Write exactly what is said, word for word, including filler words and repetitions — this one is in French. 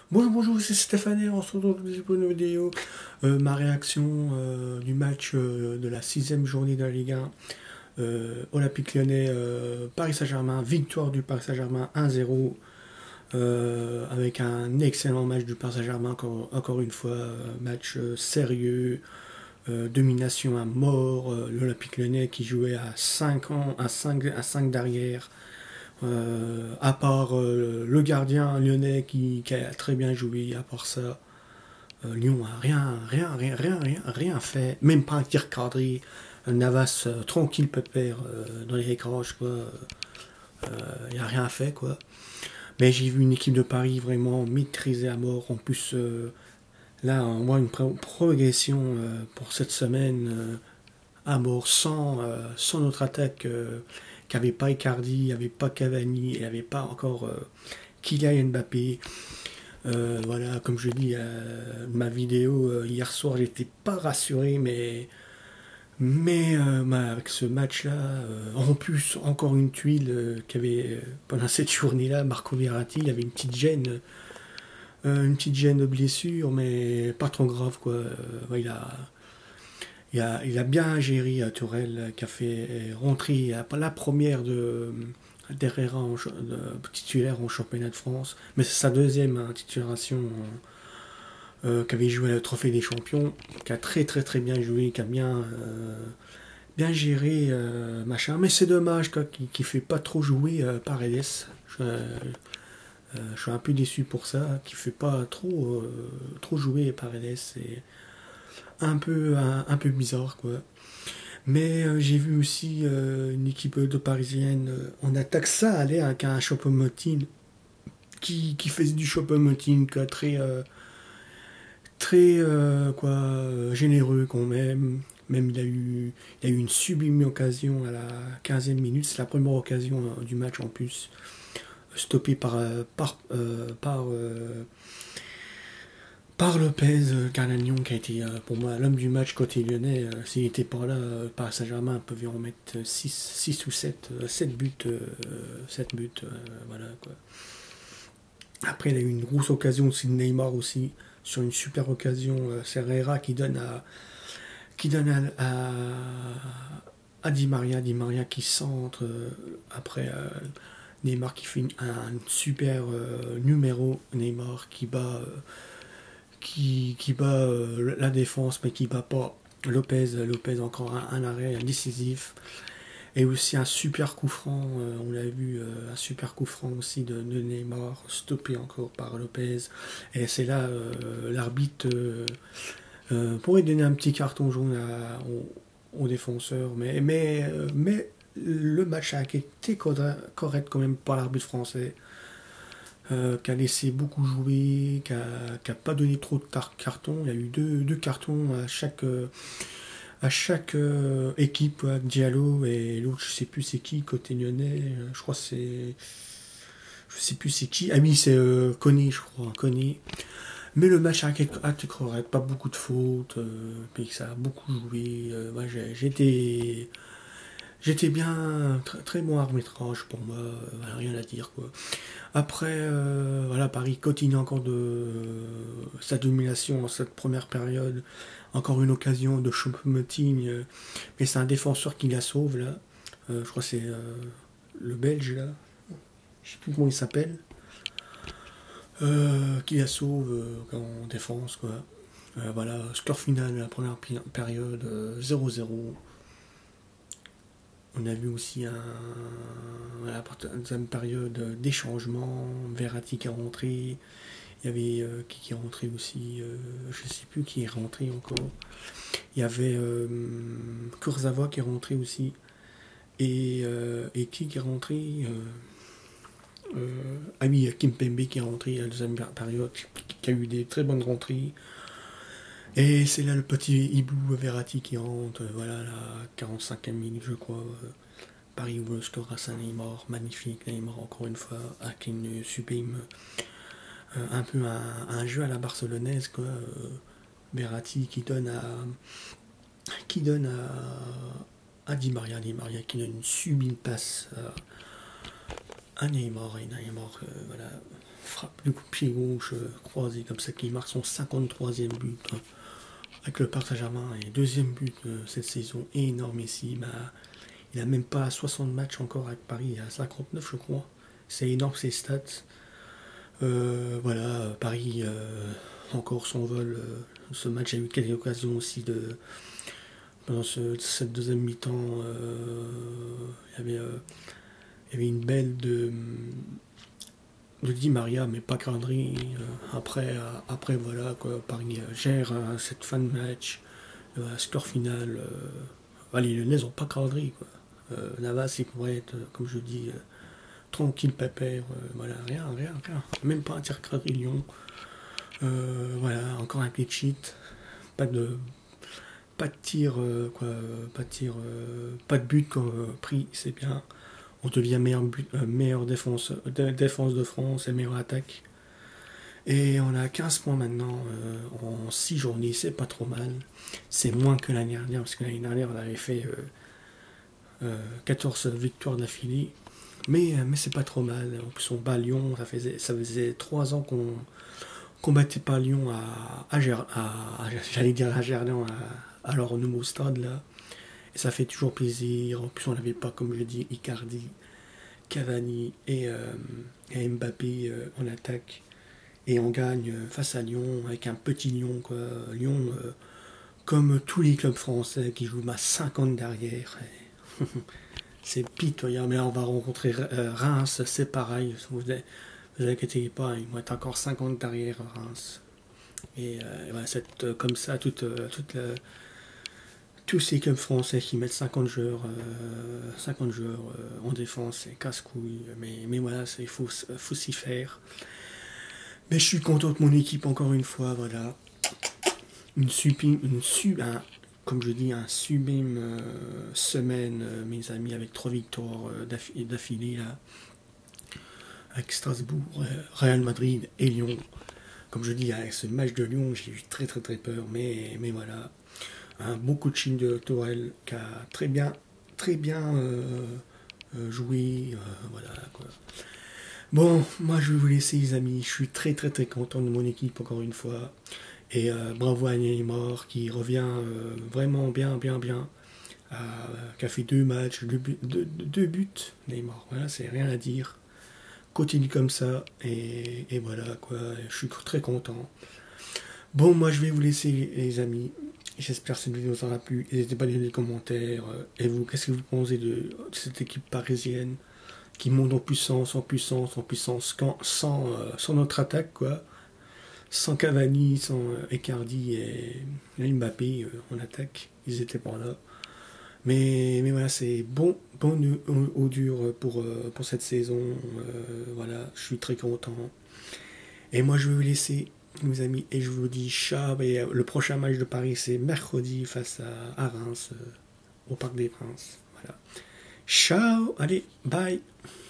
Bonjour, bonjour, c'est Stéphane et on se retrouve pour une vidéo. Euh, ma réaction euh, du match euh, de la sixième journée de la Ligue un. Euh, Olympique Lyonnais, euh, Paris Saint-Germain, victoire du Paris Saint-Germain un zéro. Euh, avec un excellent match du Paris Saint-Germain, encore, encore une fois, euh, match euh, sérieux, euh, domination à mort. Euh, L'Olympique Lyonnais qui jouait à cinq ans, à cinq à cinq derrière. Euh, à part euh, le gardien lyonnais qui, qui a très bien joué, à part ça, euh, Lyon a rien, rien, rien, rien, rien, rien fait, même pas un tir cadré. Euh, Navas euh, tranquille pépère euh, dans les récrages quoi. Il euh, a rien fait quoi. Mais j'ai vu une équipe de Paris vraiment maîtrisée à mort. En plus, euh, là, on voit une pro- progression euh, pour cette semaine euh, à mort, sans, euh, sans notre attaque euh, qui n'avait pas Icardi, il n'y avait pas Cavani, il n'y avait pas encore euh, Kylian Mbappé. Euh, voilà, comme je dis, euh, ma vidéo euh, hier soir, j'étais pas rassuré, mais, mais euh, bah, avec ce match-là, euh, en plus, encore une tuile euh, qu'il y avait euh, pendant cette journée-là, Marco Verratti, il avait une petite gêne, euh, une petite gêne de blessure, mais pas trop grave, quoi. Euh, ouais, il a, il a, il a bien géré euh, Tourelle, euh, qui a fait euh, rentrer euh, la première de d'Herrera en, de, titulaire en championnat de France, mais c'est sa deuxième hein, titularisation euh, qui avait joué le Trophée des Champions, qui a très très très bien joué, qui a bien, euh, bien géré euh, machin. Mais c'est dommage quoi, qu'il ne fait pas trop jouer euh, Paredes. Je, euh, je suis un peu déçu pour ça, qu'il ne fait pas trop, euh, trop jouer Paredes. C'est un peu, un, un peu bizarre quoi. Mais euh, j'ai vu aussi euh, une équipe de Parisienne euh, en attaque, ça allait avec un Choupo-Moting qui, qui faisait du Choupo-Moting très, euh, très euh, quoi, euh, généreux quand même. Même il a eu, il a eu une sublime occasion à la quinzième minute. C'est la première occasion euh, du match en plus. Stoppé par, euh, par, euh, par, euh, par Lopez euh, Garnagnon qui a été euh, pour moi l'homme du match côté lyonnais. Euh, S'il n'était pas là, euh, Paris Saint-Germain pouvait en mettre six six ou sept euh, sept buts. Euh, sept buts euh, voilà, quoi. Après, il a eu une grosse occasion aussi de Neymar aussi. Sur une super occasion, euh, c'est Herrera qui donne à, qui donne à, à, à Di Maria, Di Maria qui centre, euh, après euh, Neymar qui fait une- un super euh, numéro, Neymar qui bat, euh, qui, qui bat euh, la défense mais qui bat pas Lopez, Lopez encore un, un arrêt un décisif. Et aussi un super coup franc, euh, on l'a vu, euh, un super coup franc aussi de, de Neymar, stoppé encore par Lopez. Et c'est là euh, l'arbitre euh, euh, pourrait donner un petit carton jaune à, aux, aux défenseurs, mais, mais, euh, mais le match a été correct quand même par l'arbitre français, euh, qui a laissé beaucoup jouer, qui n'a pas donné trop de cartons. Il y a eu deux, deux cartons à chaque, euh, à chaque euh, équipe, avec Diallo et l'autre, je sais plus c'est qui, côté lyonnais, euh, je crois que c'est. Je sais plus c'est qui. Ah oui, c'est euh, Koné, je crois, Koné. Mais le match a été correct, pas beaucoup de fautes, euh, puis ça a beaucoup joué. Euh, ouais, j'étais, j'étais bien, très, très bon arbitrage pour moi, euh, voilà, rien à dire quoi. Après, euh, voilà, Paris continue encore de euh, sa domination en cette première période. Encore une occasion de Choupo-Moting, euh, mais c'est un défenseur qui la sauve là. Euh, je crois que c'est euh, le Belge là, je sais plus comment il s'appelle, euh, qui la sauve euh, en défense quoi. Euh, voilà, score final de la première période euh, zéro zéro. On a vu aussi un, voilà, la deuxième période euh, des changements. Verratti qui est rentré. Il y avait euh, qui, qui est rentré aussi. Euh, je ne sais plus qui est rentré encore. Il y avait euh, Kurzawa qui est rentré aussi. Et, euh, et qui, qui est rentré euh, euh, Ah oui, Kimpembe qui est rentré à la deuxième période, qui a eu des très bonnes rentrées. Et c'est là le petit hibou Verratti qui rentre, euh, voilà, la quarante-cinquième minute, je crois. Euh, Paris ouvre le score grâce à Neymar, magnifique Neymar, encore une fois, avec une sublime, euh, un peu un, un jeu à la barcelonaise, quoi. Euh, Verratti qui donne à. qui donne à. à Di Maria, Di Maria qui donne une sublime passe à, à Neymar, et Neymar, euh, voilà. frappe du coup de pied gauche euh, croisé comme ça qui marque son cinquante-troisième but hein, avec le Paris Saint-Germain et deuxième but de cette saison énormissime. Bah, il a même pas soixante matchs encore avec Paris, il a cinquante-neuf je crois. C'est énorme ces stats. Euh, voilà, Paris euh, encore s'envole. Euh, ce match a eu quelques occasions aussi de pendant ce, cette deuxième mi-temps. Euh, il, y avait, euh, il y avait une belle de de Di Maria, mais pas cadré. Euh, après, euh, après, voilà, quoi, Paris euh, gère euh, cette fin de match. Euh, score final. Euh, bah, les Lyonnais n'ont pas cadré. Quoi. Euh, Navas, il pourrait être, euh, comme je dis, euh, tranquille, pépère. Euh, voilà, rien, rien, rien. Même pas un tir cadré Lyon. Euh, voilà, encore un clean sheet. Pas de, pas de tir, euh, quoi, pas de tir, euh, pas de but qu'on, euh, pris, c'est bien. On devient meilleure, but, euh, meilleure défense, de, défense de France et meilleure attaque. Et on a quinze points maintenant euh, en six journées, c'est pas trop mal. C'est moins que l'année dernière, parce que l'année dernière on avait fait euh, euh, quatorze victoires d'affilée. Mais, euh, mais c'est pas trop mal. En plus on bat Lyon, ça faisait, ça faisait trois ans qu'on qu'on battait pas Lyon à, à, Ger, à, à j'allais dire à Gerland, à, à leur nouveau stade là. Et ça fait toujours plaisir. En plus on n'avait pas, comme je dis, Icardi, Cavani et, euh, et Mbappé euh, en attaque. Et on gagne face à Lyon avec un petit Lyon quoi. Lyon euh, comme tous les clubs français qui jouent à cinquante derrière. Et c'est pitoyable. Mais là, on va rencontrer euh, Reims, c'est pareil. Vous vous inquiétez pas, ils vont être encore cinquante derrière Reims. Et, euh, et voilà, c'est euh, comme ça toute, euh, toute la, tous ces clubs français qui mettent cinquante joueurs, euh, cinquante joueurs euh, en défense, c'est casse-couille. Mais, mais voilà, il faut, faut s'y faire. Mais je suis content de mon équipe encore une fois, voilà. Une sublime, une su, un, comme je dis, un sublime euh, semaine, euh, mes amis, avec trois victoires euh, d'affilée là, avec Strasbourg, euh, Real Madrid et Lyon. Comme je dis, avec ce match de Lyon, j'ai eu très très très peur, mais, mais voilà. Un bon coaching de Tourelle qui a très bien, très bien euh, euh, joué, euh, voilà quoi. Bon, moi je vais vous laisser les amis, je suis très très très content de mon équipe encore une fois. Et euh, bravo à Neymar qui revient euh, vraiment bien bien bien. Euh, qui a fait deux matchs, deux, buts, deux, deux buts Neymar, voilà c'est rien à dire. Continue comme ça et, et voilà quoi, je suis très content. Bon moi je vais vous laisser les amis. J'espère que cette vidéo vous aura plu. N'hésitez pas à laisser des commentaires. Et vous, qu'est-ce que vous pensez de, de cette équipe parisienne qui monte en puissance, en puissance, en puissance, quand, sans, euh, sans notre attaque, quoi. Sans Cavani, sans euh, Icardi et, et Mbappé euh, en attaque. Ils étaient pas là. Mais, mais voilà, c'est bon, bon augure pour, euh, pour cette saison. Euh, voilà, je suis très content. Et moi, je vais vous laisser, mes amis, et je vous dis ciao. Et le prochain match de Paris, c'est mercredi face à, à Reims, euh, au Parc des Princes. Voilà. Ciao, allez, bye.